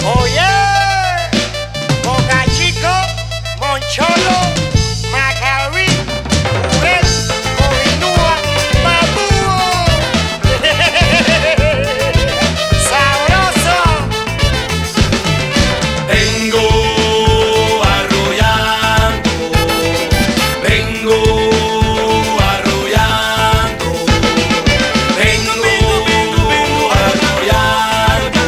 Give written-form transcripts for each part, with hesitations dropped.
Oye, Boca Chico, Moncholo, Macarí, Red, Covinúa, Babúo. Sabroso. Vengo arrollando, vengo arrollando, vengo arrollando,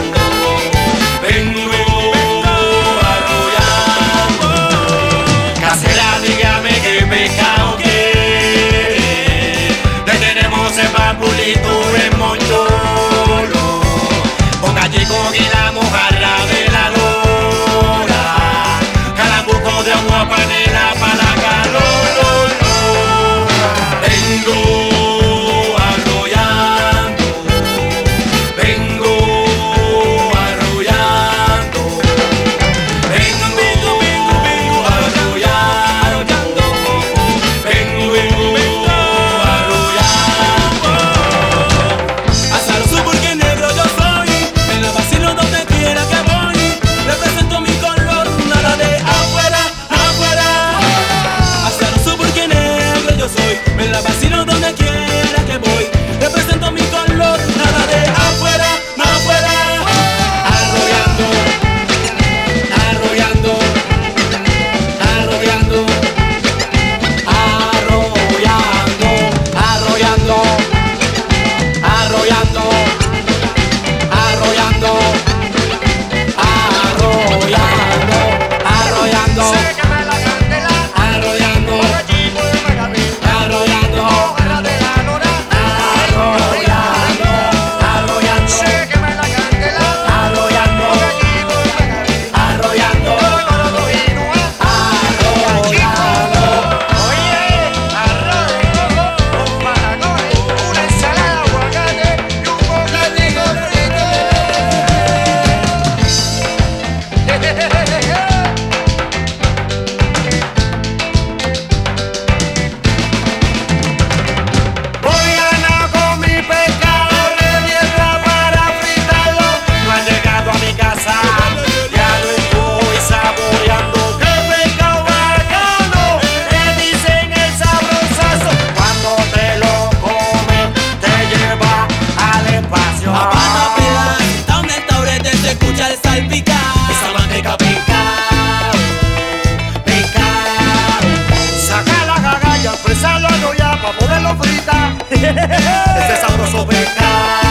vengo arrollando. Casera, dígame qué pecado que le tenemos el papulito en Moncholo. Boca Chico y la mojarra de la lora, calambuco de agua panela para la calor. Vengo arrollando, vengo arrollando, vengo arrollando, vengo arrollando. Hasta lo supo porque negro yo soy, me la vacilo donde quiera que voy, represento mi color, nada de afuera, afuera. Hasta lo supo porque negro yo soy, me la vacilo donde quiera que voy, represento mi color, nada de afuera, afuera. Arrollando, arrollando, arrollando, arrollando, arrollando, arrollando, arrollando, arrollando, arrollando, Sécame la candela, arrollando, Boca Chico de Macarí, arrollando, mojarra de la lora. arrollando, arrollando, Sécame la candela, arrollando, Boca Chico de Macarí, arrollando, Covinúa, arrollando. Oye, arroz de coco con patacones, una ensalada de aguacate y un bocadillo frito. Voy ganado con mi pescado de tierra para fritarlo. No han llegado a mi casa, ya lo estoy saboreando. ¡Qué pescado bacano! Le dicen el sabrosazo. Cuando te lo comes, te lleva al espacio. Habana pela, donde el taurete se escucha el salpicar. Esa manteca picao, picao. Saca la cagalla, expresarlo no ya para poderlo fritar. Ese sabroso picao.